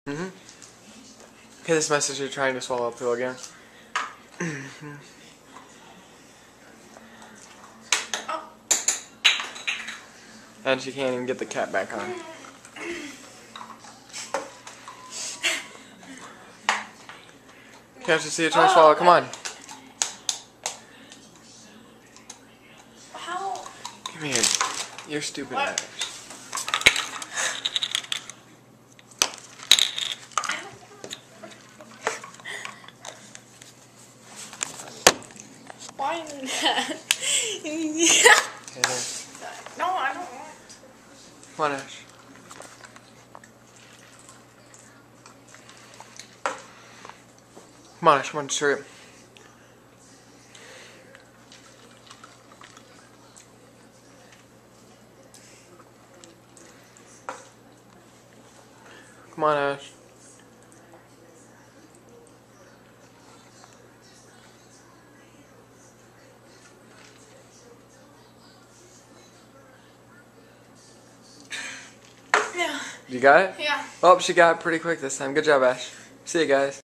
Okay, this message you're trying to swallow up pill again. And she can't even get the cap back on. Can't you see it trying to swallow? Come on. How? Come here. You're stupid ass. Why that? No, I don't want. Come on, Ash. Come on, Ash. Come on, just hurry up. Come on, Ash. Yeah. You got it? Yeah. Oh, she got it pretty quick this time. Good job, Ash. See you guys.